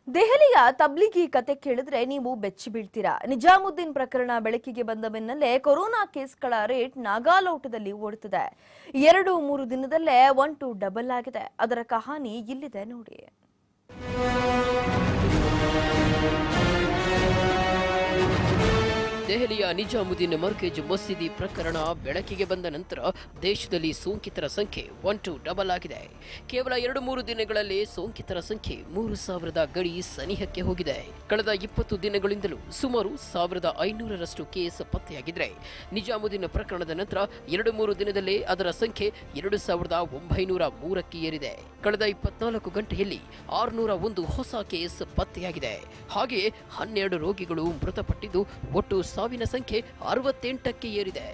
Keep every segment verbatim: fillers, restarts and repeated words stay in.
ದೆಹಲಿಯ ತಬ್ಲಿಗಿ ಕತೆ ಕೇಳಿದ್ರೆ ನೀವು ಬೆಚ್ಚಿ ಬೀಳ್ತೀರಾ. ನಿಜಾಮುದ್ದೀನ್ ಪ್ರಕರಣ ಬೆಳಕಿಗೆ ಬಂದ ಬೆನ್ನಲ್ಲೇ ಕೊರೋನಾ ಕೇಸ್ಗಳ ರೇಟ್ ನಾಗಾಲೋಟದಲ್ಲಿ ಓಡುತ್ತಿದೆ. ಎರಡು ಮೂರು ದಿನದಲ್ಲೇ ಒನ್ ಟು ಡಬಲ್ ಆಗಿದೆ. ಅದರ ಕಹಾನಿ ಇಲ್ಲಿದೆ ನೋಡಿ. ದೆಹಲಿಯ ನಿಜಾಮುದ್ದೀನ್ ಮರ್ಕೇಜ್ ಮಸೀದಿ ಪ್ರಕರಣ ಬೆಳಕಿಗೆ ಬಂದ ನಂತರ ದೇಶದಲ್ಲಿ ಸೋಂಕಿತರ ಸಂಖ್ಯೆ ಒನ್ ಟು ಡಬಲ್ ಆಗಿದೆ. ಕೇವಲ ಎರಡು ಮೂರು ದಿನಗಳಲ್ಲಿ ಸೋಂಕಿತರ ಸಂಖ್ಯೆ ಮೂರು ಸಾವಿರದ ಗಡಿ ಸನಿಹಕ್ಕೆ ಹೋಗಿದೆ. ಕಳೆದ ಇಪ್ಪತ್ತು ದಿನಗಳಿಂದಲೂ ಸುಮಾರು ಸಾವಿರದ ಐನೂರರಷ್ಟು ಕೇಸ್ ಪತ್ತೆಯಾಗಿದ್ರೆ ನಿಜಾಮುದ್ದೀನ್ ಪ್ರಕರಣದ ನಂತರ ಎರಡು ಮೂರು ದಿನದಲ್ಲೇ ಅದರ ಸಂಖ್ಯೆ ಎರಡು ಸಾವಿರದ ಒಂಬೈನೂರ ಮೂರಕ್ಕೆ ಏರಿದೆ. ಕಳೆದ ಇಪ್ಪತ್ನಾಲ್ಕು ಗಂಟೆಯಲ್ಲಿ ಆರುನೂರ ಒಂದು ಹೊಸ ಕೇಸ್ ಪತ್ತೆಯಾಗಿದೆ. ಹಾಗೆಯೇ ಹನ್ನೆರಡು ರೋಗಿಗಳು ಮೃತಪಟ್ಟಿದ್ದು ಒಟ್ಟು ಸಾವಿನ ಸಂಖ್ಯೆ ಅರವತ್ತೆಂಟಕ್ಕೆ ಏರಿದೆ.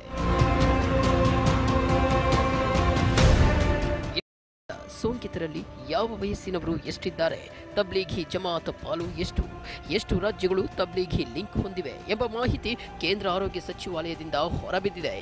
ಸೋಂಕಿತರಲ್ಲಿ ಯಾವ ವಯಸ್ಸಿನವರು ಎಷ್ಟಿದ್ದಾರೆ, ತಬ್ಲೀಘಿ ಜಮಾಅತ್ ಪಾಲು ಎಷ್ಟು, ಎಷ್ಟು ರಾಜ್ಯಗಳು ತಬ್ಲೀಘಿ ಲಿಂಕ್ ಹೊಂದಿವೆ ಎಂಬ ಮಾಹಿತಿ ಕೇಂದ್ರ ಆರೋಗ್ಯ ಸಚಿವಾಲಯದಿಂದ ಹೊರಬಿದ್ದಿದೆ.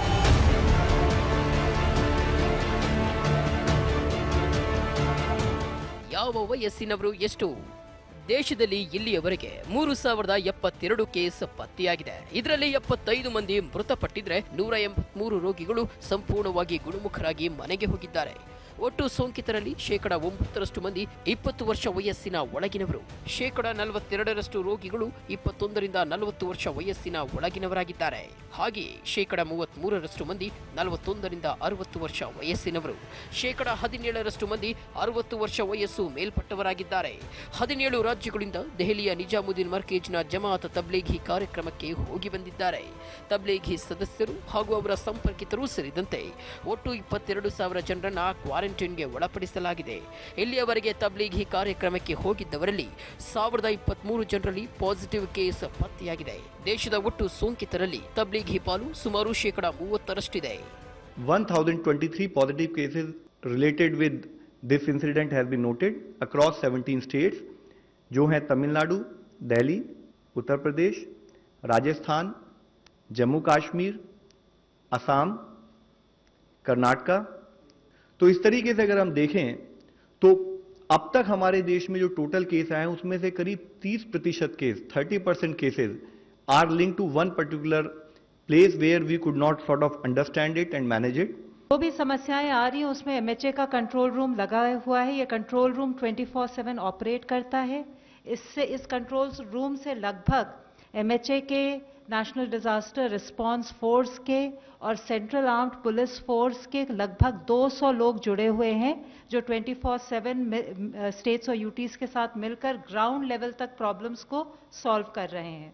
ಯಾವ ವಯಸ್ಸಿನವರು ಎಷ್ಟು? ದೇಶದಲ್ಲಿ ಇಲ್ಲಿಯವರೆಗೆ ಮೂರು ಸಾವಿರದ ಎಪ್ಪತ್ತೆರಡು ಕೇಸ್ ಪತ್ತೆಯಾಗಿದೆ. ಇದರಲ್ಲಿ ಎಪ್ಪತ್ತೈದು ಮಂದಿ ಮೃತಪಟ್ಟಿದ್ರೆ ನೂರ ಎಂಬತ್ಮೂರು ರೋಗಿಗಳು ಸಂಪೂರ್ಣವಾಗಿ ಗುಣಮುಖರಾಗಿ ಮನೆಗೆ ಹೋಗಿದ್ದಾರೆ. ಒಟ್ಟು ಸೋಂಕಿತರಲ್ಲಿ ಶೇಕಡ ಒಂಬತ್ತರಷ್ಟು ಮಂದಿ ಇಪ್ಪತ್ತು ವರ್ಷ ವಯಸ್ಸಿನ ಒಳಗಿನವರು. ಶೇಕಡ ನಲವತ್ತೆರಡರಷ್ಟು ರೋಗಿಗಳು ಇಪ್ಪತ್ತೊಂದರಿಂದ ನಲವತ್ತು ವರ್ಷ ವಯಸ್ಸಿನ ಒಳಗಿನವರಾಗಿದ್ದಾರೆ. ಹಾಗೆಯೇ ಶೇಕಡ ಮೂವತ್ಮೂರರಷ್ಟು ಮಂದಿ ನಲವತ್ತೊಂದರಿಂದ ಅರವತ್ತು ವರ್ಷ ವಯಸ್ಸಿನವರು. ಶೇಕಡ ಹದಿನೇಳರಷ್ಟು ಮಂದಿ ಅರವತ್ತು ವರ್ಷ ವಯಸ್ಸು ಮೇಲ್ಪಟ್ಟವರಾಗಿದ್ದಾರೆ. ಹದಿನೇಳು ರಾಜ್ಯಗಳಿಂದ ದೆಹಲಿಯ ನಿಜಾಮುದ್ದೀನ್ ಮರ್ಕೇಜ್ನ ಜಮಾಅತ್ ತಬ್ಲೀಘಿ ಕಾರ್ಯಕ್ರಮಕ್ಕೆ ಹೋಗಿ ಬಂದಿದ್ದಾರೆ. ತಬ್ಲೀಘಿ ಸದಸ್ಯರು ಹಾಗೂ ಅವರ ಸಂಪರ್ಕಿತರು ಸೇರಿದಂತೆ ಒಟ್ಟು ಇಪ್ಪತ್ತೆರಡು ಸಾವಿರ ಜನರನ್ನ ಕ್ವಾರಂಟೈನ್ಗೆ ಒಳಪಡಿಸಲಾಗಿದೆ. ಇಲ್ಲಿಯವರೆಗೆ ತಬ್ಲೀಘಿ ಕಾರ್ಯಕ್ರಮಕ್ಕೆ ಹೋಗಿದ್ದವರಲ್ಲಿ ಸಾವಿರದ ಇಪ್ಪತ್ಮೂರು ಜನರಲ್ಲಿ ಪಾಸಿಟಿವ್ ಕೇಸ್ ಪತ್ತೆಯಾಗಿದೆ. ದೇಶದ ಒಟ್ಟು ಸೋಂಕಿತರಲ್ಲಿ ತಬ್ಲೀಘಿ ಪಾಲು ಸುಮಾರು ಶೇಕಡ ಮೂವತ್ತರಷ್ಟಿದೆ. one thousand twenty-three positive cases related with this incident has been noted across seventeen states, जो हैं तमिलनाडु, दिल्ली, उत्तर प्रदेश, राजस्थान, जम्मू कश्मीर, असम, कर्नाटका. तो इस तरीके से अगर हम देखें तो अब तक हमारे देश में जो टोटल केस आए हैं उसमें से करीब तीस प्रतिशत केस तीस percent cases are linked to one particular place where we could not sort of understand it and manage it. जो भी समस्याएं आ रही हैं उसमें एमएचए का कंट्रोल रूम लगा हुआ है. ये control room twenty four seven operate करता है. इससे इस कंट्रोल रूम से लगभग एमएचए के, नेशनल डिजास्टर रिस्पांस फोर्स के और सेंट्रल आर्म्ड पुलिस फोर्स के लगभग दो सौ लोग जुड़े हुए हैं, जो ट्वेंटी फोर सेवन स्टेट्स और यूटीज के साथ मिलकर ग्राउंड लेवल तक प्रॉब्लम्स को सॉल्व कर रहे हैं.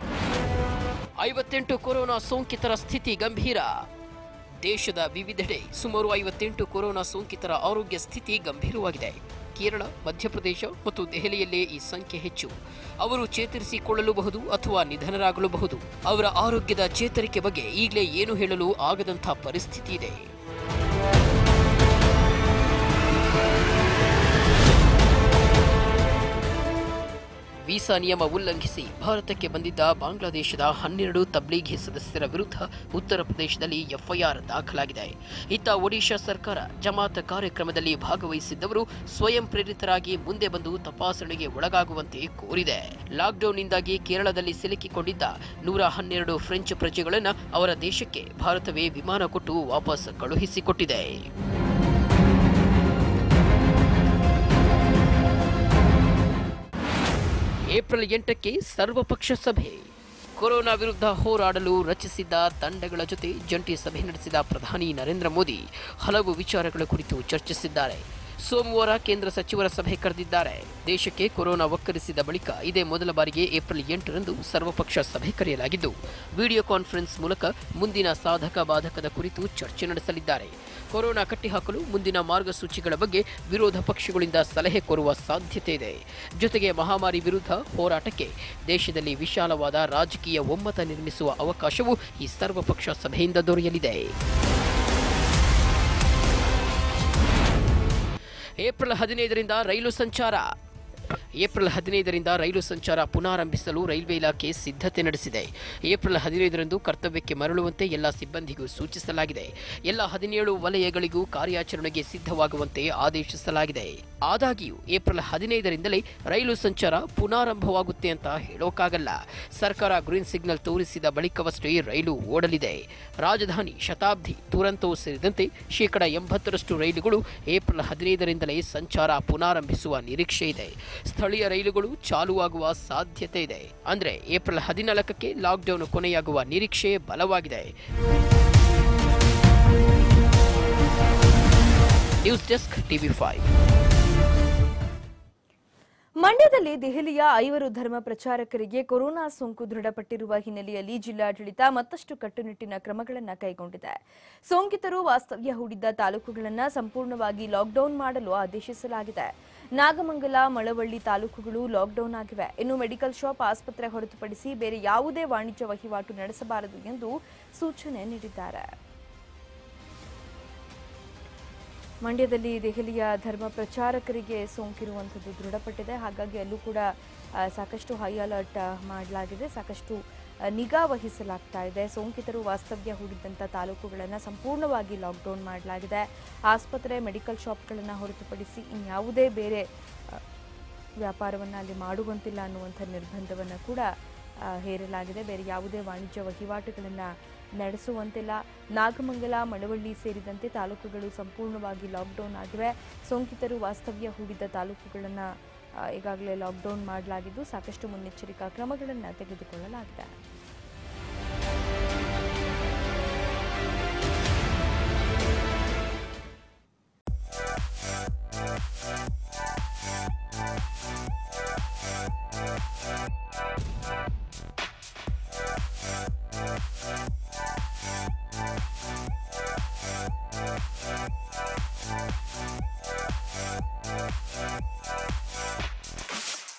ಐವತ್ತೆಂಟು ಕೊರೋನಾ ಸೋಂಕಿತರ ಸ್ಥಿತಿ ಗಂಭೀರ. ದೇಶದ ವಿವಿಧೆಡೆ ಸುಮಾರು ಐವತ್ತೆಂಟು ಕೊರೋನಾ ಸೋಂಕಿತರ ಆರೋಗ್ಯ ಸ್ಥಿತಿ ಗಂಭೀರವಾಗಿದೆ. ಕೇರಳ, ಮಧ್ಯಪ್ರದೇಶ ಮತ್ತು ದೆಹಲಿಯಲ್ಲೇ ಈ ಸಂಖ್ಯೆ ಹೆಚ್ಚು. ಅವರು ಚೇತರಿಸಿಕೊಳ್ಳಲೂಬಹುದು ಅಥವಾ ನಿಧನರಾಗಲೂಬಹುದು. ಅವರ ಆರೋಗ್ಯದ ಚೇತರಿಕೆ ಬಗ್ಗೆ ಈಗಲೇ ಏನು ಹೇಳಲು ಆಗದಂಥ ಪರಿಸ್ಥಿತಿ ಇದೆ. ವೀಸಾ ನಿಯಮ ಉಲ್ಲಂಘಿಸಿ ಭಾರತಕ್ಕೆ ಬಂದಿದ್ದ ಬಾಂಗ್ಲಾದೇಶದ ಹನ್ನೆರಡು ತಬ್ಲೀಘಿ ಸದಸ್ಯರ ವಿರುದ್ಧ ಉತ್ತರ ಪ್ರದೇಶದಲ್ಲಿ ಎಫ್ಐಆರ್ ದಾಖಲಾಗಿದೆ. ಇತ್ತ ಒಡಿಶಾ ಸರ್ಕಾರ ಜಮಾತ್ ಕಾರ್ಯಕ್ರಮದಲ್ಲಿ ಭಾಗವಹಿಸಿದ್ದವರು ಸ್ವಯಂ ಪ್ರೇರಿತರಾಗಿ ಮುಂದೆ ಬಂದು ತಪಾಸಣೆಗೆ ಒಳಗಾಗುವಂತೆ ಕೋರಿದೆ. ಲಾಕ್ಡೌನ್ನಿಂದಾಗಿ ಕೇರಳದಲ್ಲಿ ಸಿಲುಕಿಕೊಂಡಿದ್ದ ನೂರ ಹನ್ನೆರಡು ಫ್ರೆಂಚ್ ಪ್ರಜೆಗಳನ್ನು ಅವರ ದೇಶಕ್ಕೆ ಭಾರತವೇ ವಿಮಾನ ಕೊಟ್ಟು ವಾಪಸ್ ಕಳುಹಿಸಿಕೊಟ್ಟಿದೆ. ಏಪ್ರಿಲ್ ಎಂಟಕ್ಕೆ ಸರ್ವಪಕ್ಷ ಸಭೆ. ಕೊರೋನಾ ವಿರುದ್ಧ ಹೋರಾಡಲು ರಚಿಸಿದ್ದ ತಂಡಗಳ ಜೊತೆ ಜಂಟಿ ಸಭೆ ನಡೆಸಿದ ಪ್ರಧಾನಿ ನರೇಂದ್ರ ಮೋದಿ ಹಲವು ವಿಚಾರಗಳ ಕುರಿತು ಚರ್ಚಿಸಿದ್ದಾರೆ. ಸೋಮವಾರ ಕೇಂದ್ರ ಸಚಿವರ ಸಭೆ ಕರೆದಿದ್ದಾರೆ. ದೇಶಕ್ಕೆ ಕೊರೋನಾ ಒಕ್ಕರಿಸಿದ ಬಳಿಕ ಇದೇ ಮೊದಲ ಬಾರಿಗೆ ಏಪ್ರಿಲ್ ಎಂಟರಂದು ಸರ್ವಪಕ್ಷ ಸಭೆ ಕರೆಯಲಾಗಿದ್ದು ವಿಡಿಯೋ ಕಾನ್ಫರೆನ್ಸ್ ಮೂಲಕ ಮುಂದಿನ ಸಾಧಕ ಬಾಧಕದ ಕುರಿತು ಚರ್ಚೆ ನಡೆಸಲಿದ್ದಾರೆ. ಕೊರೋನಾ ಕಟ್ಟಿಹಾಕಲು ಮುಂದಿನ ಮಾರ್ಗಸೂಚಿಗಳ ಬಗ್ಗೆ ವಿರೋಧ ಪಕ್ಷಗಳಿಂದ ಸಲಹೆ ಕೋರುವ ಸಾಧ್ಯತೆ ಇದೆ. ಜೊತೆಗೆ ಮಹಾಮಾರಿ ವಿರುದ್ಧ ಹೋರಾಟಕ್ಕೆ ದೇಶದಲ್ಲಿ ವಿಶಾಲವಾದ ರಾಜಕೀಯ ಒಮ್ಮತ ನಿರ್ಮಿಸುವ ಅವಕಾಶವೂ ಈ ಸರ್ವಪಕ್ಷ ಸಭೆಯಿಂದ ದೊರೆಯಲಿದೆ. ಏಪ್ರಿಲ್ ಹದಿನೈದರಿಂದ ರೈಲು ಸಂಚಾರ. ಏಪ್ರಿಲ್ ಹದಿನೈದರಿಂದ ರೈಲು ಸಂಚಾರ ಪುನರಾರಂಭಿಸಲು ರೈಲ್ವೆ ಇಲಾಖೆ ಸಿದ್ಧತೆ ನಡೆಸಿದೆ. ಏಪ್ರಿಲ್ ಹದಿನೈದರಂದು ಕರ್ತವ್ಯಕ್ಕೆ ಮರಳುವಂತೆ ಎಲ್ಲ ಸಿಬ್ಬಂದಿಗೂ ಸೂಚಿಸಲಾಗಿದೆ. ಎಲ್ಲ ಹದಿನೇಳು ವಲಯಗಳಿಗೂ ಕಾರ್ಯಾಚರಣೆಗೆ ಸಿದ್ಧವಾಗುವಂತೆ ಆದೇಶಿಸಲಾಗಿದೆ. ಆದಾಗ್ಯೂ ಏಪ್ರಿಲ್ ಹದಿನೈದರಿಂದಲೇ ರೈಲು ಸಂಚಾರ ಪುನರಾರಂಭವಾಗುತ್ತೆ ಅಂತ ಹೇಳೋಕ್ಕಾಗಲ್ಲ. ಸರ್ಕಾರ ಗ್ರೀನ್ ಸಿಗ್ನಲ್ ತೋರಿಸಿದ ಬಳಿಕವಷ್ಟೇ ರೈಲು ಓಡಲಿದೆ. ರಾಜಧಾನಿ, ಶತಾಬ್ದಿ, ದುರಂತೋ ಸೇರಿದಂತೆ ಶೇಕಡ ಎಂಬತ್ತರಷ್ಟು ರೈಲುಗಳು ಏಪ್ರಿಲ್ ಹದಿನೈದರಿಂದಲೇ ಸಂಚಾರ ಪುನರಾರಂಭಿಸುವ ನಿರೀಕ್ಷೆ ಇದೆ. ಸ್ಥಳೀಯ ರೈಲುಗಳು ಚಾಲುವಾಗುವ ಸಾಧ್ಯತೆ ಇದೆ. ಅಂದ್ರೆ ಏಪ್ರಿಲ್ ಹದಿನಾಲ್ಕಕ್ಕೆ ಲಾಕ್ಡೌನ್ ಕೊನೆಯಾಗುವ ನಿರೀಕ್ಷೆ ಬಲವಾಗಿದೆ. News desk TV five. ಮಂಡ್ಯದಲ್ಲಿ ದೆಹಲಿಯ ಐವರು ಧರ್ಮ ಪ್ರಚಾರಕರಿಗೆ ಕೊರೋನಾ ಸೋಂಕು ದೃಢಪಟ್ಟಿರುವ ಹಿನ್ನೆಲೆಯಲ್ಲಿ ಜಿಲ್ಲಾಡಳಿತ ಮತ್ತಷ್ಟು ಕಟ್ಟುನಿಟ್ಟಿನ ಕ್ರಮಗಳನ್ನು ಕೈಗೊಂಡಿದೆ. ಸೋಂಕಿತರು ವಾಸ್ತವ್ಯ ಹೂಡಿದ್ದ ತಾಲೂಕುಗಳನ್ನು ಸಂಪೂರ್ಣವಾಗಿ ಲಾಕ್ಡೌನ್ ಮಾಡಲು ಆದೇಶಿಸಲಾಗಿದೆ. ನಾಗಮಂಗಲ, ಮಳವಳ್ಳಿ ತಾಲೂಕುಗಳು ಲಾಕ್ಡೌನ್ ಆಗಿವೆ. ಇನ್ನು ಮೆಡಿಕಲ್ ಶಾಪ್, ಆಸ್ಪತ್ರೆ ಹೊರತುಪಡಿಸಿ ಬೇರೆ ಯಾವುದೇ ವಾಣಿಜ್ಯ ವಹಿವಾಟು ನಡೆಸಬಾರದು ಎಂದು ಸೂಚನೆ ನೀಡಿದ್ದಾರೆ. ಮಂಡ್ಯದಲ್ಲಿ ದೆಹಲಿಯ ಧರ್ಮ ಪ್ರಚಾರಕರಿಗೆ ಸೋಂಕಿರುವಂಥದ್ದು ದೃಢಪಟ್ಟಿದೆ. ಹಾಗಾಗಿ ಅಲ್ಲೂ ಕೂಡ ಸಾಕಷ್ಟು ಹೈ ಅಲರ್ಟ್ ಮಾಡಲಾಗಿದೆ, ಸಾಕಷ್ಟು ನಿಗಾ ವಹಿಸಲಾಗ್ತಾ ಇದೆ. ಸೋಂಕಿತರು ವಾಸ್ತವ್ಯ ಹೂಡಿದ್ದಂಥ ತಾಲೂಕುಗಳನ್ನು ಸಂಪೂರ್ಣವಾಗಿ ಲಾಕ್ಡೌನ್ ಮಾಡಲಾಗಿದೆ. ಆಸ್ಪತ್ರೆ, ಮೆಡಿಕಲ್ ಶಾಪ್ಗಳನ್ನು ಹೊರತುಪಡಿಸಿ ಇನ್ಯಾವುದೇ ಬೇರೆ ವ್ಯಾಪಾರವನ್ನು ಅಲ್ಲಿ ಮಾಡುವಂತಿಲ್ಲ ಅನ್ನುವಂಥ ನಿರ್ಬಂಧವನ್ನು ಕೂಡ ಹೇರಲಾಗಿದೆ. ಬೇರೆ ಯಾವುದೇ ವಾಣಿಜ್ಯ ವಹಿವಾಟುಗಳನ್ನು ನಡೆಸುವಂತಿಲ್ಲ. ನಾಗಮಂಗಲ, ಮಳವಳ್ಳಿ ಸೇರಿದಂತೆ ತಾಲೂಕುಗಳು ಸಂಪೂರ್ಣವಾಗಿ ಲಾಕ್ಡೌನ್ ಆಗಿವೆ. ಸೋಂಕಿತರು ವಾಸ್ತವ್ಯ ಹೂಡಿದ್ದ ತಾಲೂಕುಗಳನ್ನು ಈಗಾಗಲೇ ಲಾಕ್ಡೌನ್ ಮಾಡಲಾಗಿದ್ದು ಸಾಕಷ್ಟು ಮುನ್ನೆಚ್ಚರಿಕಾ ಕ್ರಮಗಳನ್ನು ತೆಗೆದುಕೊಳ್ಳಲಾಗಿದೆ.